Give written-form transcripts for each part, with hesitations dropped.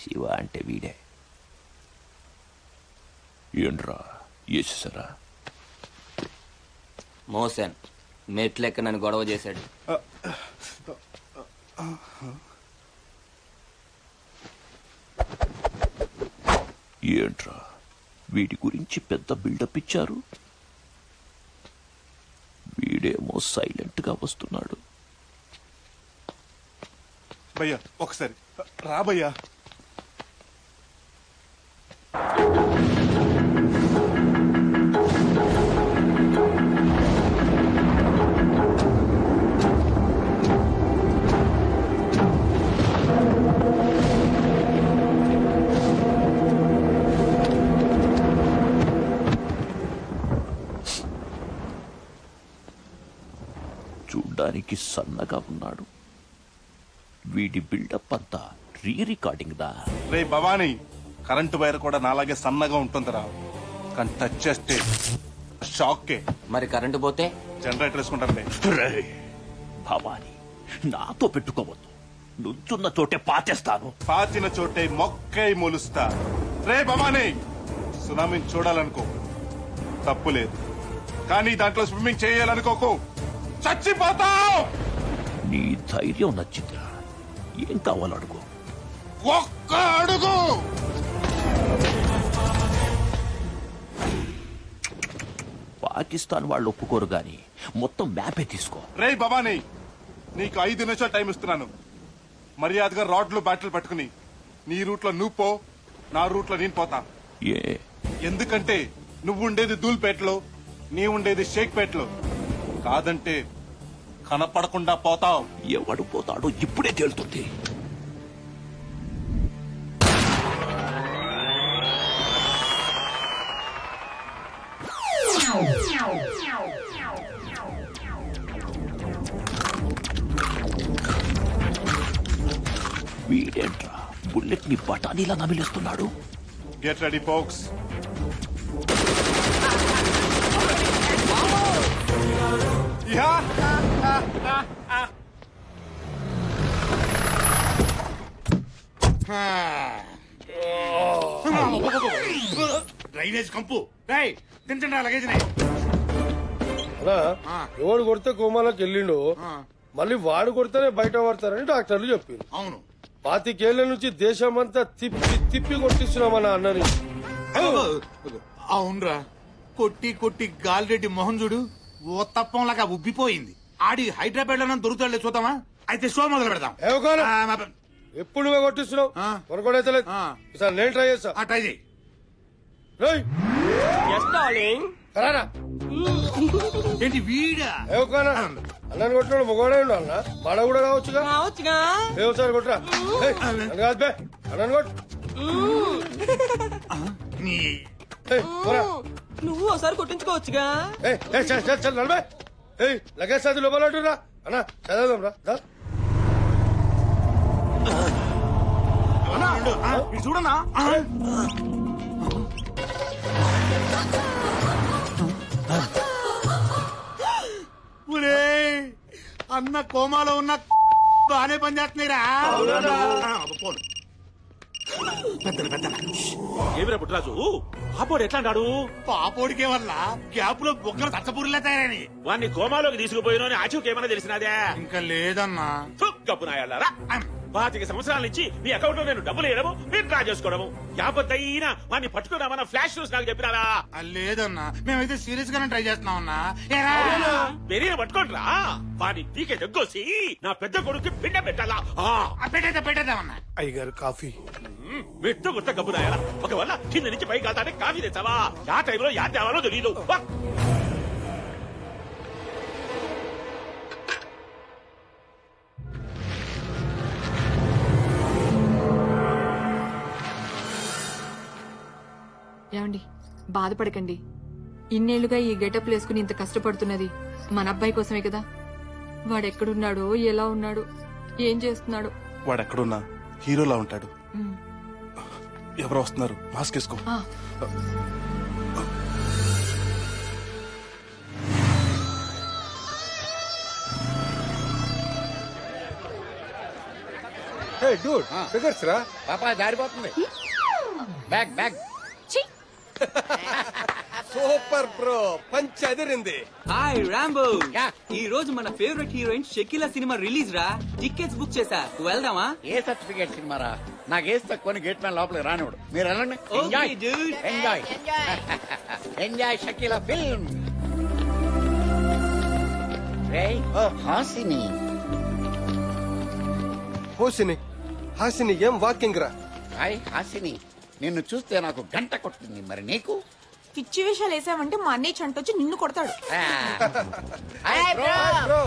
శివ అంటే వీడే. ఏంట్రా వేసేసారా? మోసన్ మెట్లెక్క నన్ను గొడవ చేశాడు. ఏంట్రా వీడి గురించి పెద్ద బిల్డప్ ఇచ్చారు, వీడేమో సైలెంట్ గా వస్తున్నాడు. భయ్యా ఒకసారి రా భయ్యా. చూడ్డానికి సన్నగా ఉన్నాడు, వీడి బిల్డప్ అంతా రీ రికార్డింగ్ దా. రే భవానీ, కరెంటు వైర్ కూడా నాలాగే సన్నగా ఉంటుందిరా, కానీ టచ్ చేస్తే షాక్కే. మరి కరెంటు పోతే జనరేటర్ వేసుకుంటారులే. భవానీ నాతో పెట్టుకోవద్దు, నుంచున్న చోటే పాచేస్తాను. పాతిన చోటే మొక్కై మొలుస్తా. రే భవానీ, సునామీని చూడాలనుకో తప్పులేదు, కానీ దాంట్లో స్విమ్మింగ్ చేయాలనుకోకు, చచ్చిపోతావు. నీ ధైర్యం నచ్చిందిరా, ఏం కావాలడుగు. ఒక్క అడుగు. పాకిస్తాన్ వాళ్ళు ఒప్పుకోరు గాని మొత్తం మ్యాపే తీసుకో. రే భవానీ, నీకు 5 నిమిషాలు టైం ఇస్తున్నాను. మర్యాదగా రాడ్లు బ్యాటలు పట్టుకుని నీ రూట్లో నువ్వు పో, నా రూట్లో నేను పోతా. ఎందుకంటే నువ్వు ఉండేది ధూల్పేటలో, నీ ఉండేది షేక్పేటలో. కాదంటే కనపడకుండా పోతావు. ఎవడు పోతాడో ఇప్పుడే తేలుతుంది. వీడేంట్రా బుల్లెట్ ని బఠానీలా నమిలేస్తున్నాడు. Get ready folks. డ్రైనేజ్ కంపు తింటండి లగేజ్. ఎవడు కొడితే కోమాలోకి వెళ్ళిండు, మళ్ళీ వాడు కొడితేనే బయట పడతారని డాక్టర్లు చెప్పారు. అవును, 25 ఏళ్ల నుంచి దేశమంతా తిప్పి తిప్పి కొట్టిస్తున్నామన్న అన్నని. అవునరా, కొట్టి కొట్టి గాలిరెడ్డి మొహం చూడు ఓ తప్పంలాగా ఉబ్బిపోయింది. ఆడి హైదరాబాద్ లో దొరుకుతాడులే, చూద్దామా? అయితే షో మొదలు పెడదాం. ఎప్పుడు నువ్వే కొట్టిస్తున్నావు, కొనకూడైతే లేదు. ఈసారి నేను ట్రై చేస్తా. ట్రై చేయి. ఏంటి వీడా? అన్నని కొట్టినాడు మొగోడే ఉండు అన్న, మాడ కూడా కావచ్చుగా. ఒకసారి కొట్టరా. కాదు అన్నని కొట్టు. నువ్వు ఒకసారి కొట్టించుకోవచ్చుగా. నలభై లగేజ్ సాధి లోపల అన్న చదవదాం రా. చూడనా అన్న కోమాలో ఉన్న బానే పని చేస్తున్నాయిరా. ఏమిరా పుట్టరాజు, పాపోడు ఎట్లా అన్నాడు? పాపోడికే వల్ల గ్యాప్ లో బొక్కలు తచ్చపూరిలా తయారని వాడిని కోమాలోకి తీసుకుపోయిన ఆచూకి ఏమైనా తెలిసినదే? ఇంకా లేదన్నా. గప్పు నాయాలరా, 25 సంవత్సరాల నుంచి మీ అకౌంట్ లో నేను డబ్బులు వేయడము, మీరు డ్రా చేసుకోవడము, యాపత్తైనా వాడిని పట్టుకున్నామన్న ఫ్లాష్ న్యూస్ నాకు చెప్పినారా? లేదన్నా, మేమైతే సీరియస్ గానే ట్రై చేస్తున్నామన్నా. పెరిగిన పట్టుకోండిరా, వాడి పీకే దగ్గోసి నా పెద్ద కొడుకు పిండ పెట్టాలా? పెట్టేద్దామన్నా. అయ్యగారు కాఫీ. మెట్టు గుర్త గబ్బు నాయాలా, ఒకవేళ కింద నుంచి పైకి కాదానే కాఫీ తెచ్చావా? ఆ టైంలో యా తేవాలో తెలియదు. ఏమండి, బాధపడకండి. ఇన్నేళ్లుగా ఈ గెటప్ వేసుకుని ఇంత కష్టపడుతున్నది మన అబ్బాయి కోసమే కదా. వాడెక్కడున్నాడో, ఎలా ఉన్నాడు, ఏం చేస్తున్నాడు? వాడెక్కడున్నా హీరోలా ఉంటాడు. ఎవరో వస్తున్నారు, మాస్క్ వేసుకో. డూడ్ ఫిగర్స్ రా. పాపా జారిపోతుంది. Bag bag. Super bro, punch అదిరింది. హాయ్ రాంబో, ఈ రోజు మన favourite heroine Shakeela cinema release రా. టికెట్స్ బుక్ చేసా, వెళ్దామా? ఏ సర్టిఫికేట్ సినిమారా? నాకు ఏసి తక్కువ గేట్ మ్యాన్ లోపలికి రానివాడు. మీరు వెళ్ళండి. Enjoy enjoy enjoy Shakeela film. Hasini Hasini ఏం వాకింగ్ రా. హాయ్ హాసిని, నిన్ను చూస్తే నాకు గంట కొట్టింది. మరి నీకు? పిచ్చి వేషాలు వేసావంటే మా అన్నయ్య చంటొచ్చి నిన్ను కొడతాడు. Hi bro.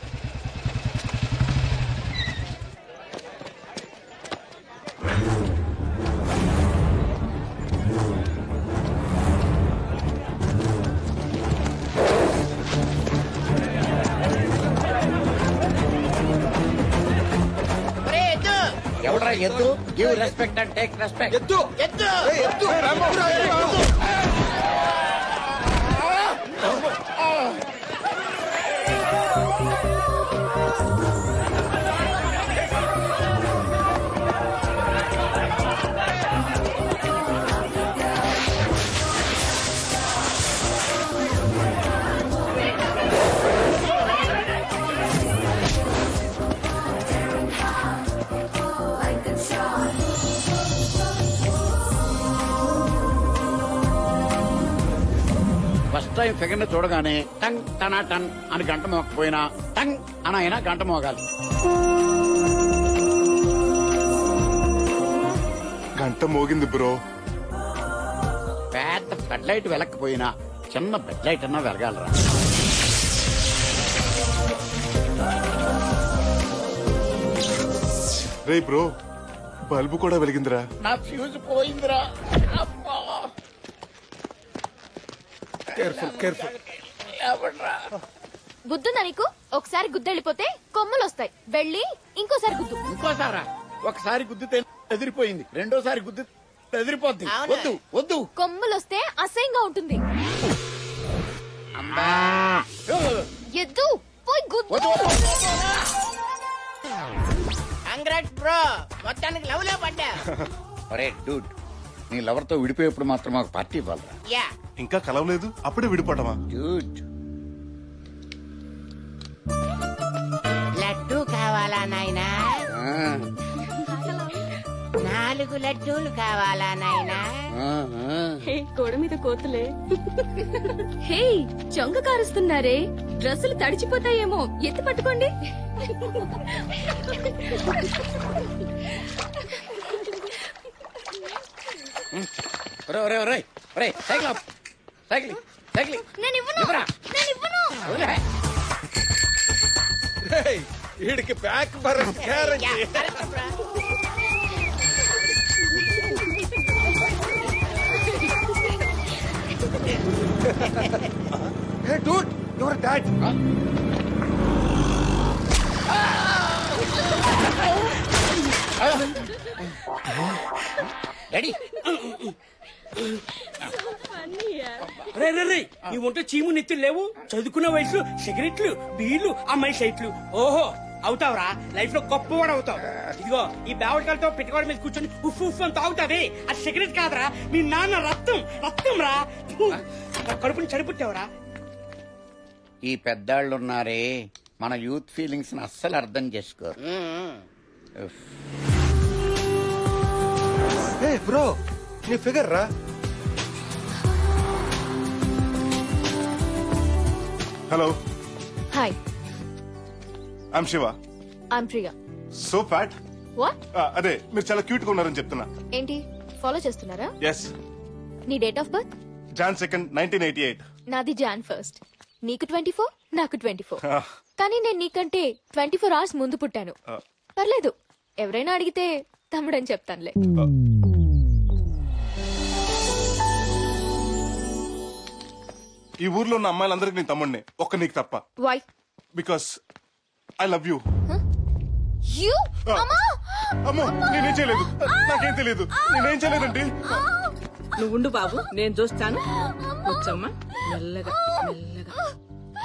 ఎవడ్రా ఎద్దు? Give respect and take respect. ఎద్దు ఎద్దు ఎద్దు. ఫస్ట్ టైం ఫిగర్ ని చూడగానే టంగ్ టనా టన్ అని గంట మోకపోయినా టంగ్ అనైనా గంట మోగాలి. గంట మోగింది బ్రో. పెద్ద ఫ్లడ్ లైట్ వెలకపోయినా చిన్న బెడ్ లైట్ అన్నా వెలగాలరా. రే బ్రో, బల్బు కూడా వెలిగిందిరా. నా ఫ్యూజ్ పోయిందిరా. కేర్ఫుల్. గుద్దుందా నీకు? ఒకసారి గుద్దెళ్ళిపోతే కొమ్ములు వస్తాయి. వెళ్ళి ఇంకోసారి గుద్దు. ఇంకోసారా? ఒకసారి గుద్దితే ఎదిరిపోయింది, రెండోసారి గుద్ది ఎదిరిపోద్ది. వద్దు వద్దు. కొమ్ములు వస్తే అసహ్యంగా ఉంటుంది. ఎద్దు పోయి గుద్దు. కంగ్రాట్స్ బ్రో, మొత్తానికి లవ్ లో పడ్డా. అరే డూడ్, నీ లవర్ తో విడిపోయేప్పుడు మాత్రం మాకు పార్టీ ఇవ్వాలరా. యా, ఇంకా కలవలేదు, అప్పుడే విడిపోవటమా? డూడ్, లడ్డు కావాలా నాయనా? 4 లడ్డూలు కావాలా నాయనా? గోడ మీద కోతులే. హే, చొంగ కారుస్తున్నారే, డ్రెస్సులు తడిచిపోతాయేమో, ఎత్తి పట్టుకోండి. వీడికి బ్యాక్ బర్రె Hey dude, you're dead. Ready? రే రే రే, నీ ఒంట చీము నెత్తులు లేవు? చదువుకున్న వయసు సిగరెట్లు, బీళ్లు, అమ్మాయి సైట్లు. ఓహో, అవుతావురా, లైఫ్ లో గొప్పవాడు అవుతావు. ఇదిగో ఈ బేవడికాలతో పెట్టుకోవడ మీద కూర్చొని ఉఫ్ ఉఫ్ అని తాగుతావే, అది సిగరెట్ కాదురా, మీ నాన్న రక్తం రక్తం రా. కడుపుని చడిపుట్టావురా. ఈ పెద్దాళ్ళున్నారే, మన యూత్ ఫీలింగ్స్ అస్సలు అర్థం చేసుకోరు. హే బ్రో, నీ ఫిగర్ రా. Hello. Hi, I'm Shiva. I'm Priya. So fat. What? అదే, మీరు చాలా క్యూట్ గా ఉన్నారని చెప్తున్నా. ఏంటి ఫాలో చేస్తున్నారా? ఎస్. నీ date of birth? Jan 2nd, 1988. నాది Jan 1st. నీకు 24, నాకు 24. కానీ నేను నీకంటే 24 hours ముందు పుట్టాను. పర్లేదు, ఎవరైనా అడిగితే తమ్ముడని చెప్తానులే. ఈ ఊర్లో ఉన్న అమ్మాయిలందరికి నేను తమ్ముడిని, ఒక్క నీకు తప్ప. Why? Because I love you. You? అమ్మో, నేనేం చేయలేదు, నాకేం తెలియదు, నేనేం చేయలేదండి. నువ్వుండు బాబు, నేను చూస్తాను. కూర్చోమ్మా, మెల్లగా మెల్లగా.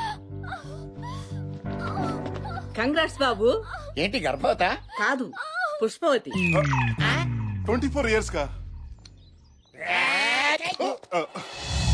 కంగ్రాట్స్ బాబు. ఏంటి గర్భవతా? కాదు, పుష్పవతి 24 years కా